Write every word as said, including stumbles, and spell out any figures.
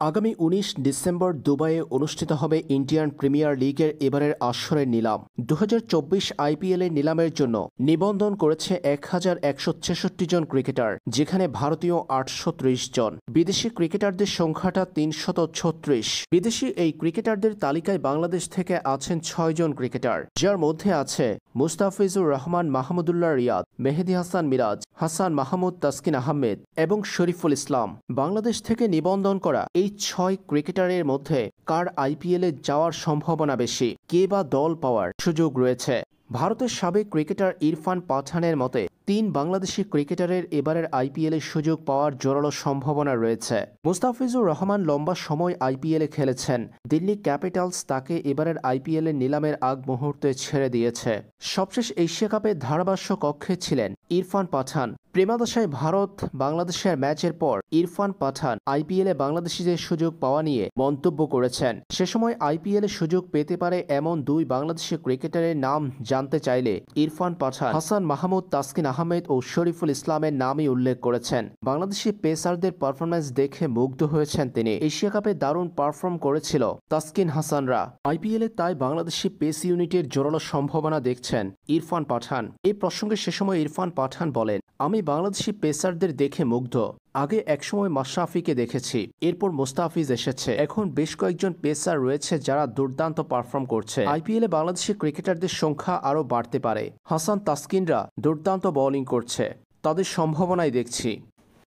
আগামী উনিশ ডিসেম্বর দুবাইয়ে অনুষ্ঠিত হবে ইন্ডিয়ান প্রিমিয়ার লিগের এবারের আসরের নিলাম। দু হাজার চব্বিশ আইপিএল এর নিলামের জন্য নিবন্ধন করেছে এক হাজার একশো ছেষট্টি জন ক্রিকেটার, যেখানে ভারতীয় আটশো ত্রিশ জন। বিদেশি ক্রিকেটারদের সংখ্যাটা তিনশত ছত্রিশ। বিদেশি এই ক্রিকেটারদের তালিকায় বাংলাদেশ থেকে আছেন ছয় জন ক্রিকেটার, যার মধ্যে আছে মুস্তাফিজুর রহমান, মাহমুদুল্লাহ রিয়াদ, মেহেদী হাসান মিরাজ, হাসান মাহমুদ, তাসকিন আহমেদ এবং শরীফুল ইসলাম। বাংলাদেশ থেকে নিবন্ধন করা এই ছয় ক্রিকেটারের মধ্যে কার আইপিএলে যাওয়ার সম্ভাবনা বেশি, কে বা দল পাওয়ার সুযোগ রয়েছে? ভারতের সাবেক ক্রিকেটার ইরফান পাঠানের মতে তিন বাংলাদেশি ক্রিকেটারের এবারের আইপিএলে সুযোগ পাওয়ার জোরালো সম্ভাবনা রয়েছে। মুস্তাফিজুর রহমান লম্বা সময় আইপিএলে খেলেছেন। দিল্লি ক্যাপিটালস তাকে এবারের আইপিএলের নিলামের আগ মুহূর্তে ছেড়ে দিয়েছে। সবশেষ এশিয়া কাপের ধারাভাষ্য কক্ষে ছিলেন ইরফান পাঠান। প্রেমাদশায় ভারত বাংলাদেশের ম্যাচের পর ইরফান পাঠান আইপিএলে বাংলাদেশিদের সুযোগ পাওয়া নিয়ে মন্তব্য করেছেন। সে সময় আইপিএলে সুযোগ পেতে পারে এমন দুই বাংলাদেশি ক্রিকেটারের নাম জানতে চাইলে ইরফান পাঠান হাসান মাহমুদ, তাসকিন আহমেদ ও শরীফুল ইসলামের নামই উল্লেখ করেছেন। বাংলাদেশি পেসারদের পারফরম্যান্স দেখে মুগ্ধ হয়েছেন তিনি। এশিয়া কাপে দারুণ পারফর্ম করেছিল তাসকিন হাসানরা। আইপিএলে তাই বাংলাদেশি পেস ইউনিটের জোরালো সম্ভাবনা দেখছেন ইরফান পাঠান। এই প্রসঙ্গে সে সময় ইরফান পাঠান বলেন, আমি বাংলাদেশি পেসারদের দেখে মুগ্ধ। আগে একসময় মাশরাফিকে দেখেছি, এরপর মুস্তাফিজ এসেছে, এখন বেশ কয়েকজন পেসার রয়েছে যারা দুর্দান্ত পারফর্ম করছে। আইপিএলে বাংলাদেশি ক্রিকেটারদের সংখ্যা আরও বাড়তে পারে। হাসান, তাসকিনরা দুর্দান্ত বোলিং করছে, তাদের সম্ভাবনাই দেখছি।